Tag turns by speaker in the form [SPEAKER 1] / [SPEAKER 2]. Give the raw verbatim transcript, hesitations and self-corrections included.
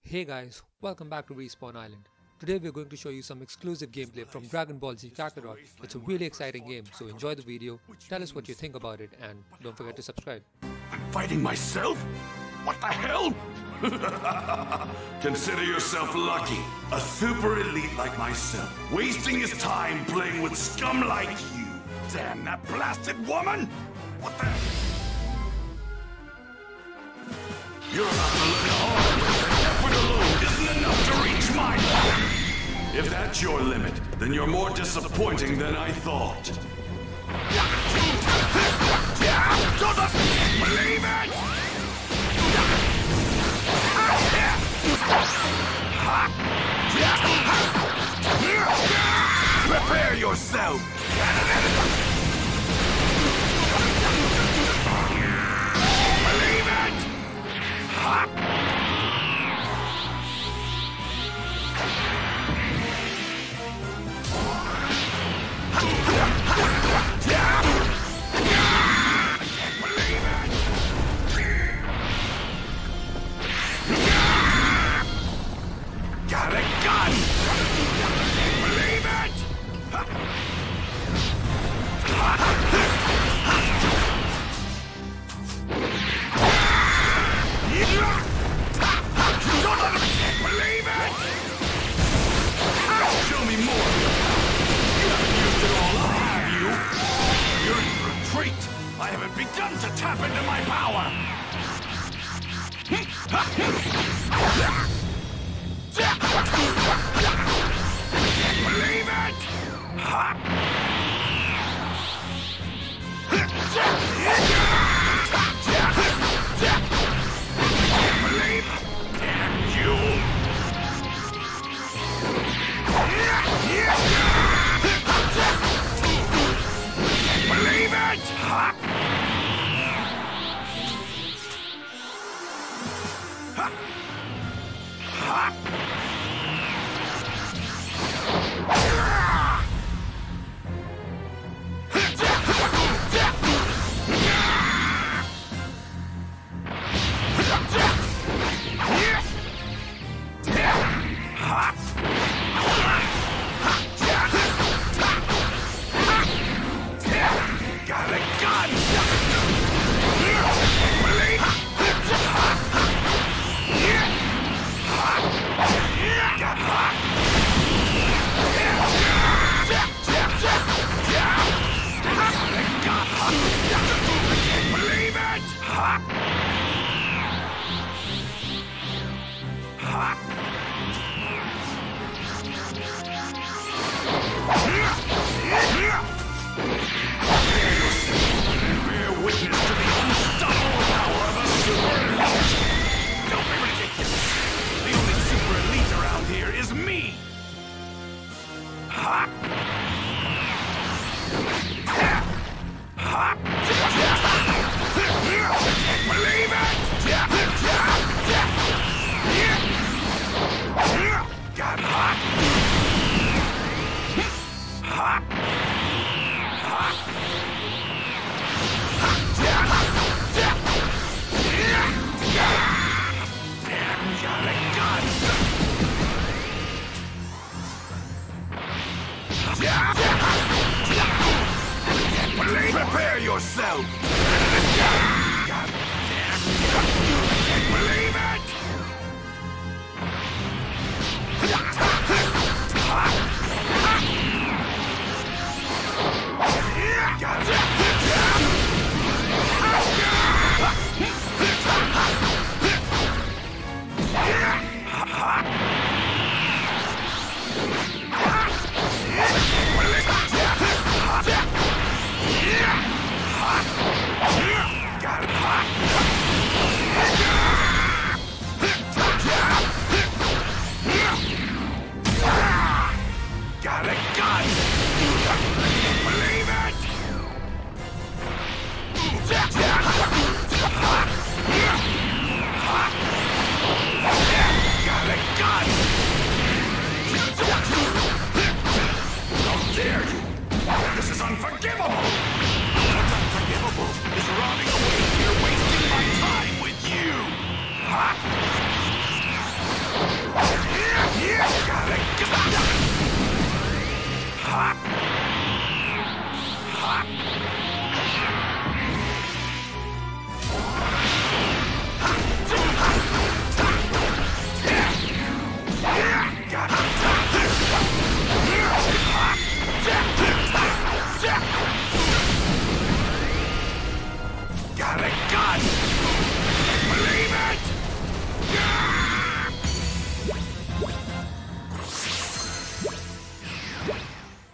[SPEAKER 1] Hey guys, welcome back to Respawn Island. Today we're going to show you some exclusive gameplay from Dragon Ball Z Kakarot. It's a really exciting game, so enjoy the video, tell us what you think about it, and don't forget to subscribe.
[SPEAKER 2] I'm fighting myself? What the hell? Consider yourself lucky. A super elite like myself, wasting his time playing with scum like you. Damn that blasted woman! What the... You're about to learn hard that effort alone isn't enough to reach my point. If that's your limit, then you're more disappointing than I thought. Doesn't believe it! Prepare yourself! Believe it! Got a gun! Believe it! Believe it! Show me more! You haven't used it all up, have you? You're in retreat! I haven't begun to tap into my power! Believe it! Believe it! Damn you! Believe it! Got a gun! Believe Believe it! Bear witness to the unstoppable power of a super elite! Don't be ridiculous! The only super elite around here is me! Ha! Believe it! Got hot! Hot! Hot! Damn, got a gun! Prepare yourself! God damn! Believe it! Got it! Hot! You gotta get. Ha!